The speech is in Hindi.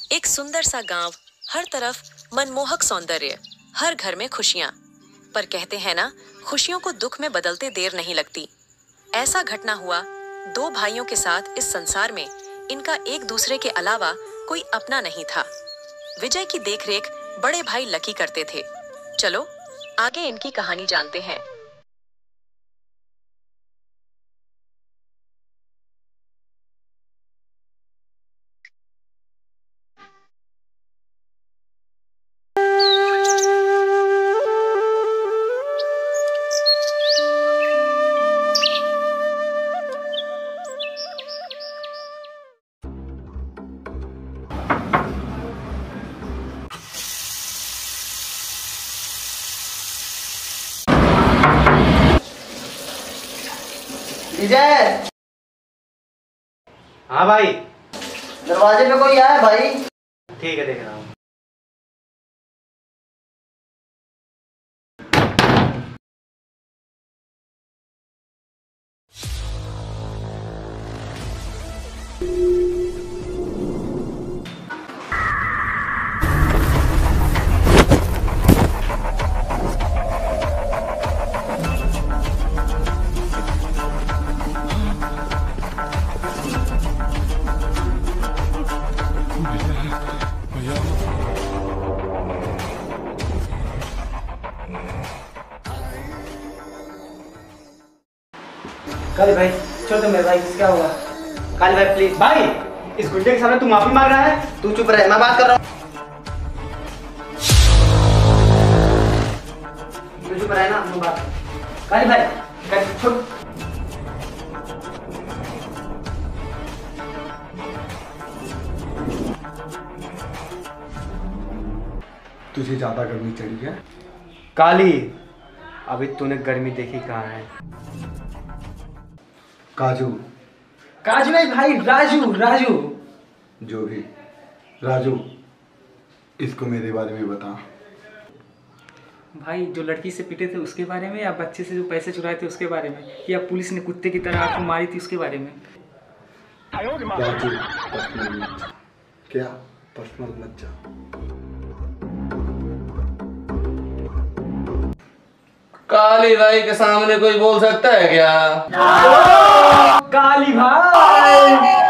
एक सुंदर सा गांव, हर तरफ मनमोहक सौंदर्य, हर घर में खुशियां। पर कहते हैं ना, खुशियों को दुख में बदलते देर नहीं लगती। ऐसा घटना हुआ दो भाइयों के साथ इस संसार में। इनका एक दूसरे के अलावा कोई अपना नहीं था। विजय की देखरेख बड़े भाई लकी करते थे। चलो आगे इनकी कहानी जानते हैं। विजय। हाँ भाई। दरवाजे पे कोई आया भाई। ठीक है, देख रहा हूँ। काली भाई छोड़ दो मेरे भाई, क्या हुआ? काली भाई प्लीज भाई, इस गुंडे के सामने तू माफी मांग रहा है। तू चुप रहे, मैं बात कर रहा हूँ। तू चुप रहे ना, मैं बात। काली भाई छोड़। तुझे ज्यादा गर्मी चढ़ी है? काली, अभी तूने गर्मी देखी कहाँ है? काजू। काजू नहीं भाई, राजू राजू। जो भी, राजू इसको मेरे बारे में बता। भाई जो लड़की से पिटे थे उसके बारे में, या बच्चे से जो पैसे चुराए थे उसके बारे में, या पुलिस ने कुत्ते की तरह आपको मारी थी उसके बारे में? राजू पर्सनल मत जा। क्या पर्सनल मत जा। काली भाई के सामने कोई बोल सकता है क्या? काली भाई